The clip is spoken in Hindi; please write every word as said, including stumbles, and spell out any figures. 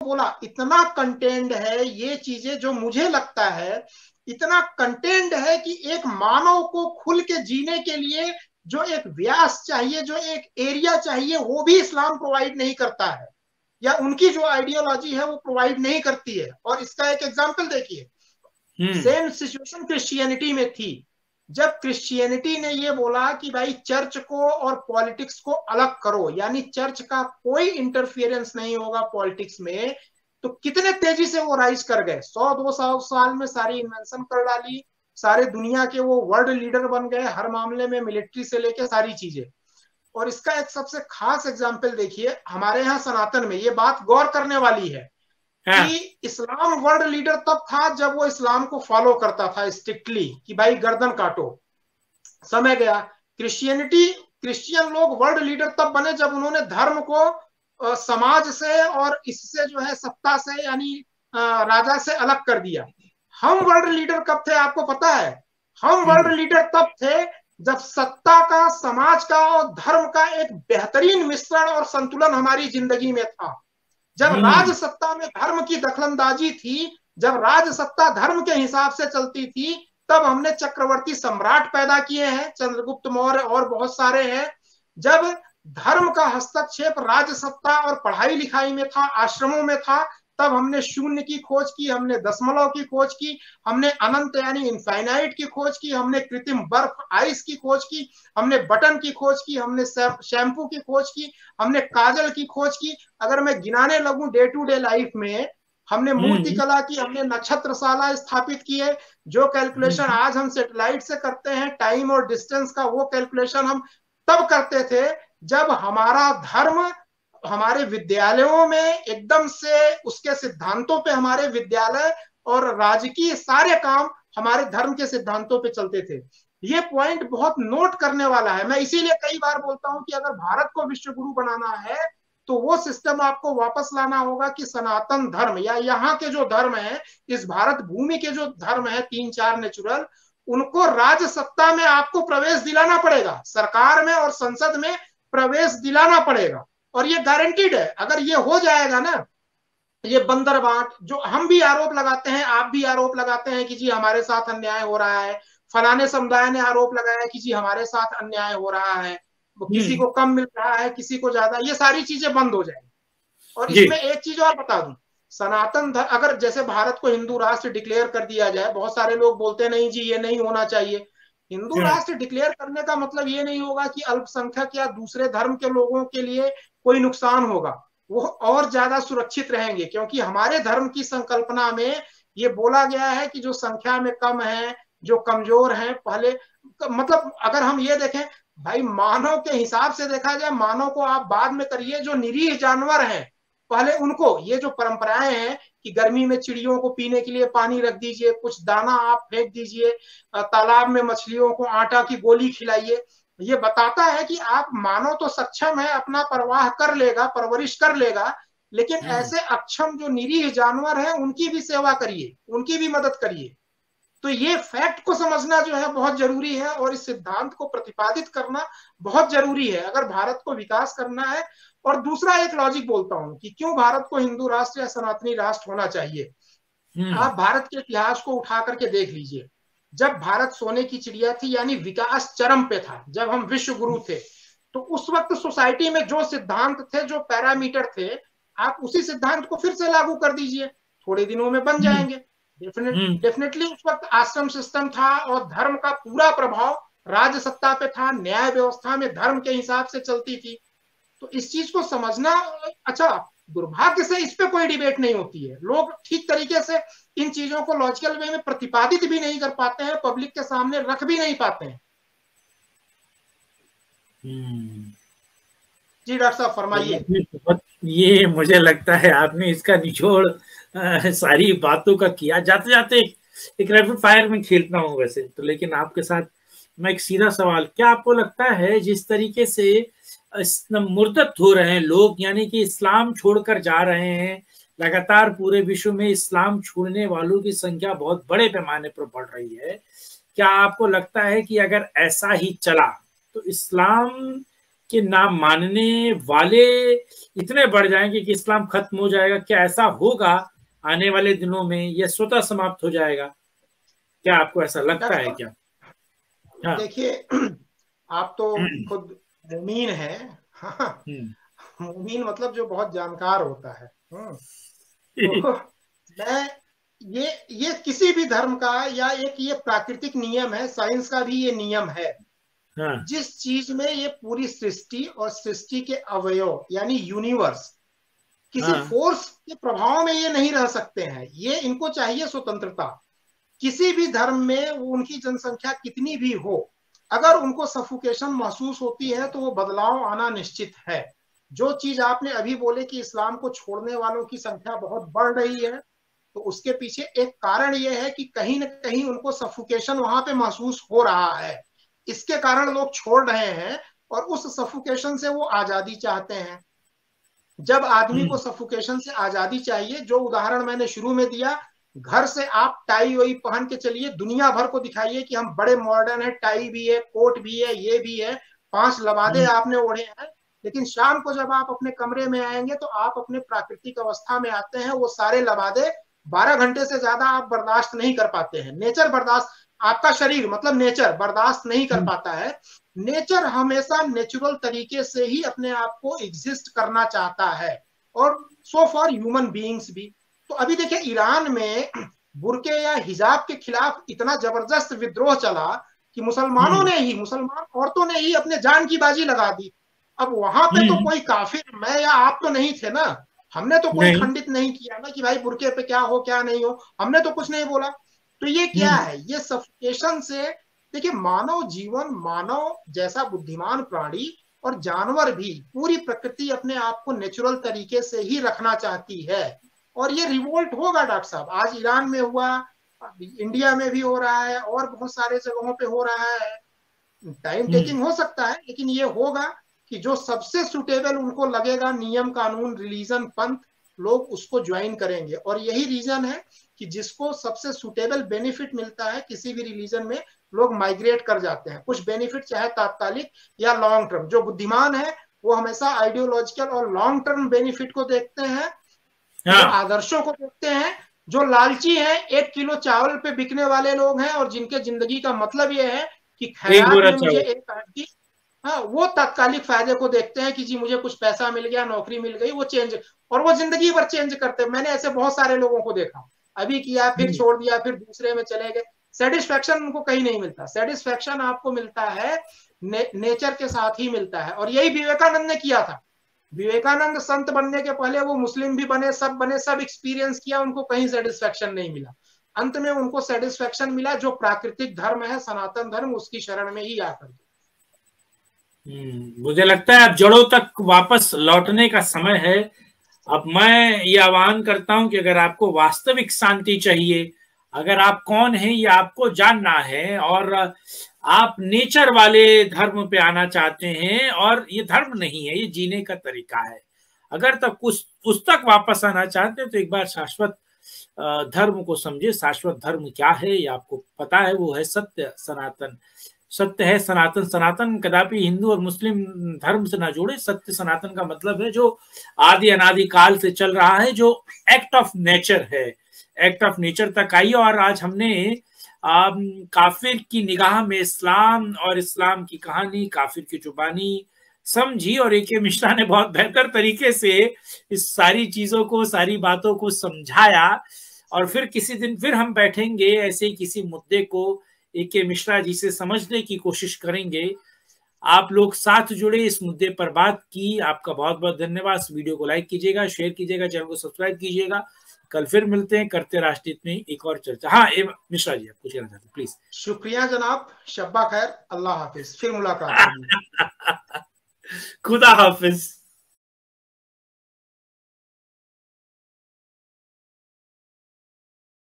बोला इतना कंटेंट है ये चीजें, जो मुझे लगता है इतना कंटेंट है कि एक मानव को खुल के जीने के लिए जो एक व्यास चाहिए, जो एक एरिया चाहिए, वो भी इस्लाम प्रोवाइड नहीं करता है, या उनकी जो आइडियोलॉजी है वो प्रोवाइड नहीं करती है। और इसका एक एग्जांपल देखिए, सेम सिचुएशन क्रिश्चियनिटी में थी। जब क्रिश्चियनिटी ने ये बोला कि भाई चर्च को और पॉलिटिक्स को अलग करो, यानी चर्च का कोई इंटरफियरेंस नहीं होगा पॉलिटिक्स में, तो कितने तेजी से वो राइज कर गए। सौ दो सौ साल में सारी इन्वेंशन कर डाली, सारे दुनिया के वो वर्ल्ड लीडर बन गए हर मामले में, मिलिट्री से लेके सारी चीजें। और इसका एक सबसे खास एग्जाम्पल देखिए, हमारे यहाँ सनातन में ये बात गौर करने वाली है हाँ। कि इस्लाम वर्ल्ड लीडर तब था जब वो इस्लाम को फॉलो करता था स्ट्रिक्टली कि भाई गर्दन काटो। समय गया, क्रिश्चियनिटी क्रिश्चियन लोग वर्ल्ड लीडर तब बने जब उन्होंने धर्म को आ, समाज से और इससे जो है सत्ता से यानी आ, राजा से अलग कर दिया। हम वर्ल्ड लीडर कब थे आपको पता है? हम वर्ल्ड लीडर तब थे जब सत्ता का, समाज का और धर्म का एक बेहतरीन मिश्रण और संतुलन हमारी जिंदगी में था। जब राज सत्ता में धर्म की दखलंदाजी थी, जब राज सत्ता धर्म के हिसाब से चलती थी, तब हमने चक्रवर्ती सम्राट पैदा किए हैं, चंद्रगुप्त मौर्य और बहुत सारे हैं। जब धर्म का हस्तक्षेप राज सत्ता और पढ़ाई लिखाई में था, आश्रमों में था, तब हमने शून्य की खोज की, हमने दशमलव की खोज की, हमने अनंत यानी इनफाइनाइट की खोज की, हमने कृत्रिम बर्फ आइस की खोज की, हमने बटन की खोज की, हमने शैम्पू की खोज की, हमने काजल की खोज की। अगर मैं गिनाने लगूं डे टू डे लाइफ में, हमने मूर्ति कला की, हमने नक्षत्रशाला स्थापित की है। जो कैलकुलेशन आज हम सेटेलाइट से करते हैं टाइम और डिस्टेंस का, वो कैलकुलेशन हम तब करते थे जब हमारा धर्म हमारे विद्यालयों में एकदम से उसके सिद्धांतों पे, हमारे विद्यालय और राजकीय सारे काम हमारे धर्म के सिद्धांतों पे चलते थे। ये पॉइंट बहुत नोट करने वाला है। मैं इसीलिए कई बार बोलता हूं कि अगर भारत को विश्व गुरु बनाना है तो वो सिस्टम आपको वापस लाना होगा कि सनातन धर्म या यहाँ के जो धर्म है, इस भारत भूमि के जो धर्म है तीन चार नेचुरल, उनको राज सत्ता में आपको प्रवेश दिलाना पड़ेगा, सरकार में और संसद में प्रवेश दिलाना पड़ेगा। और ये गारंटीड है। अगर ये हो जाएगा ना, ये बंदर बांट जो हम भी आरोप लगाते हैं, आप भी आरोप लगाते हैं कि जी हमारे साथ अन्याय हो रहा है, फलाने समुदाय ने आरोप लगाया कि जी हमारे साथ अन्याय हो रहा है, किसी को कम मिल रहा है, किसी को ज्यादा, ये सारी चीजें बंद हो जाएंगी। और इसमें एक चीज और बता दूं, सनातन धर्म अगर जैसे भारत को हिंदू राष्ट्र डिक्लेयर कर दिया जाए, बहुत सारे लोग बोलते नहीं जी ये नहीं होना चाहिए। हिंदू राष्ट्र डिक्लेयर करने का मतलब ये नहीं होगा कि अल्पसंख्यक या दूसरे धर्म के लोगों के लिए कोई नुकसान होगा, वो और ज्यादा सुरक्षित रहेंगे, क्योंकि हमारे धर्म की संकल्पना में ये बोला गया है कि जो संख्या में कम है, जो कमजोर हैं, पहले मतलब अगर हम ये देखें भाई, मानव के हिसाब से देखा जाए, मानव को आप बाद में करिए, जो निरीह जानवर हैं पहले उनको, ये जो परंपराएं हैं कि गर्मी में चिड़ियों को पीने के लिए पानी रख दीजिए, कुछ दाना आप फेंक दीजिए, तालाब में मछलियों को आटा की गोली खिलाइए, ये बताता है कि आप मानव तो सक्षम है, अपना परवाह कर लेगा, परवरिश कर लेगा, लेकिन ऐसे अक्षम जो निरीह जानवर हैं उनकी भी सेवा करिए, उनकी भी मदद करिए। तो ये फैक्ट को समझना जो है बहुत जरूरी है, और इस सिद्धांत को प्रतिपादित करना बहुत जरूरी है अगर भारत को विकास करना है। और दूसरा एक लॉजिक बोलता हूं कि क्यों भारत को हिंदू राष्ट्र या सनातनी राष्ट्र होना चाहिए। आप भारत के इतिहास को उठा करके देख लीजिए, जब भारत सोने की चिड़िया थी यानी विकास चरम पे था, जब हम विश्व गुरु थे, तो उस वक्त सोसाइटी में जो सिद्धांत थे, जो पैरामीटर थे, आप उसी सिद्धांत को फिर से लागू कर दीजिए, थोड़े दिनों में बन जाएंगे। डेफिनेट डेफिनेटली उस वक्त आश्रम सिस्टम था और धर्म का पूरा प्रभाव राज सत्ता पे था, न्याय व्यवस्था में धर्म के हिसाब से चलती थी। तो इस चीज को समझना, अच्छा दुर्भाग्य से इस पे कोई डिबेट नहीं होती है, लोग ठीक तरीके से इन चीजों को लॉजिकल वे में प्रतिपादित भी नहीं कर पाते हैं, पब्लिक के सामने रख भी नहीं पाते हैं। जी डॉक्टर साहब फरमाइए। ये मुझे लगता है आपने इसका निचोड़ सारी बातों का किया। जाते जाते एक रैपिड फायर में खेलता हूँ वैसे तो, लेकिन आपके साथ मैं एक सीधा सवाल, क्या आपको लगता है जिस तरीके से मुर्तद हो रहे हैं लोग, यानी कि इस्लाम छोड़कर जा रहे हैं, लगातार पूरे विश्व में इस्लाम छोड़ने वालों की संख्या बहुत बड़े पैमाने पर बढ़ रही है, क्या आपको लगता है कि अगर ऐसा ही चला तो इस्लाम कि ना मानने वाले इतने बढ़ जाएंगे कि इस्लाम खत्म हो जाएगा? क्या ऐसा होगा आने वाले दिनों में, यह स्वतः समाप्त हो जाएगा? क्या आपको ऐसा लगता है क्या? हाँ। देखिए, आप तो खुद मुमीन हैं। हाँ, मुमीन मतलब जो बहुत जानकार होता है। तो मैं ये ये किसी भी धर्म का या एक ये प्राकृतिक नियम है, साइंस का भी ये नियम है। हाँ। जिस चीज में ये पूरी सृष्टि और सृष्टि के अवयव यानी यूनिवर्स किसी हाँ। फोर्स के प्रभाव में ये नहीं रह सकते हैं, ये इनको चाहिए स्वतंत्रता। किसी भी धर्म में उनकी जनसंख्या कितनी भी हो, अगर उनको सफोकेशन महसूस होती है तो वो बदलाव आना निश्चित है। जो चीज आपने अभी बोले कि इस्लाम को छोड़ने वालों की संख्या बहुत बढ़ रही है, तो उसके पीछे एक कारण यह है कि कहीं ना कहीं उनको सफोकेशन वहां पे महसूस हो रहा है। इसके कारण लोग छोड़ रहे हैं और उस सफोकेशन से वो आजादी चाहते हैं। जब आदमी को सफोकेशन से आजादी चाहिए, जो उदाहरण मैंने शुरू में दिया, घर से आप टाई वाई पहन के चलिए, दुनिया भर को दिखाइए कि हम बड़े मॉडर्न है, टाई भी है, कोट भी है, ये भी है, पांच लबादे आपने ओढ़े हैं, लेकिन शाम को जब आप अपने कमरे में आएंगे तो आप अपने प्राकृतिक अवस्था में आते हैं। वो सारे लबादे बारह घंटे से ज्यादा आप बर्दाश्त नहीं कर पाते हैं। नेचर बर्दाश्त, आपका शरीर मतलब नेचर बर्दाश्त नहीं कर पाता है। नेचर हमेशा नेचुरल तरीके से ही अपने आप को एग्जिस्ट करना चाहता है, और सो फॉर ह्यूमन बीइंग्स भी। तो अभी देखिए, ईरान में बुर्के या हिजाब के खिलाफ इतना जबरदस्त विद्रोह चला कि मुसलमानों ने ही, मुसलमान औरतों ने ही अपने जान की बाजी लगा दी। अब वहां पे तो कोई काफिर, मैं या आप तो नहीं थे ना, हमने तो कोई खंडित नहीं किया ना कि भाई बुर्के पे क्या हो क्या नहीं हो, हमने तो कुछ नहीं बोला। तो ये क्या है, ये सफोकेशन से, देखिए मानव जीवन, मानव जैसा बुद्धिमान प्राणी और जानवर भी, पूरी प्रकृति अपने आप को नेचुरल तरीके से ही रखना चाहती है, और ये रिवोल्ट होगा डॉक्टर साहब। आज ईरान में हुआ, इंडिया में भी हो रहा है, और बहुत सारे जगहों पे हो रहा है। टाइम टेकिंग हो सकता है, लेकिन ये होगा कि जो सबसे सुटेबल उनको लगेगा, नियम कानून रिलीजन पंथ, लोग उसको ज्वाइन करेंगे। और यही रीजन है कि जिसको सबसे सुटेबल बेनिफिट मिलता है किसी भी रिलीजन में, लोग माइग्रेट कर जाते हैं। कुछ बेनिफिट चाहे तात्कालिक या लॉन्ग टर्म, जो बुद्धिमान है वो हमेशा आइडियोलॉजिकल और लॉन्ग टर्म बेनिफिट को देखते हैं, हाँ। जो आदर्शों को देखते हैं। जो लालची है, एक किलो चावल पे बिकने वाले लोग हैं, और जिनके जिंदगी का मतलब ये है कि खैरात में मुझे एक आदमी, हाँ, वो तात्कालिक फायदे को देखते हैं कि जी मुझे कुछ पैसा मिल गया, नौकरी मिल गई, वो चेंज, और वो जिंदगी भर चेंज करते हैं। मैंने ऐसे बहुत सारे लोगों को देखा, अभी किया फिर छोड़ दिया, फिर दूसरे में चले गए। सेटिस्फेक्शन उनको कहीं नहीं मिलता। सेटिस्फेक्शन आपको मिलता है ने, नेचर के साथ ही मिलता है। और यही विवेकानंद ने किया था। विवेकानंद संत बनने के पहले वो मुस्लिम भी बने, सब बने, सब एक्सपीरियंस किया, उनको कहीं सेटिस्फेक्शन नहीं मिला। अंत में उनको सेटिस्फेक्शन मिला जो प्राकृतिक धर्म है, सनातन धर्म, उसकी शरण में ही आकर। मुझे लगता है अब जड़ों तक वापस लौटने का समय है। अब मैं ये आह्वान करता हूं कि अगर आपको वास्तविक शांति चाहिए, अगर आप कौन हैं ये आपको जानना है, और आप नेचर वाले धर्म पे आना चाहते हैं, और ये धर्म नहीं है, ये जीने का तरीका है, अगर तक उस उस तक वापस आना चाहते हैं तो एक बार शाश्वत धर्म को समझे। शाश्वत धर्म क्या है ये आपको पता है, वो है सत्य, सनातन। सत्य है सनातन। सनातन कदापि हिंदू और मुस्लिम धर्म से ना जोड़े। सत्य सनातन का मतलब है जो आदि अनादि काल से चल रहा है, जो एक्ट ऑफ नेचर है। एक्ट ऑफ नेचर तक आइए। और आज हमने आ, काफिर की निगाह में इस्लाम और इस्लाम की कहानी, काफिर की जुबानी समझी, और ए के मिश्रा ने बहुत बेहतर तरीके से इस सारी चीजों को, सारी बातों को समझाया। और फिर किसी दिन फिर हम बैठेंगे ऐसे ही किसी मुद्दे को ए के मिश्रा जी से समझने की कोशिश करेंगे। आप लोग साथ जुड़े, इस मुद्दे पर बात की। आपका बहुत बहुत धन्यवाद। इस वीडियो को लाइक कीजिएगा, शेयर कीजिएगा, चैनल को सब्सक्राइब कीजिएगा। कल फिर मिलते हैं, करते राष्ट्रहित में एक और चर्चा। हाँ ए मिश्रा जी, आप कुछ कहना चाहते हैं प्लीज। शुक्रिया जनाब, शब्बा खैर, अल्लाह हाफिज, फिर मुलाकात। खुदा हाफिज।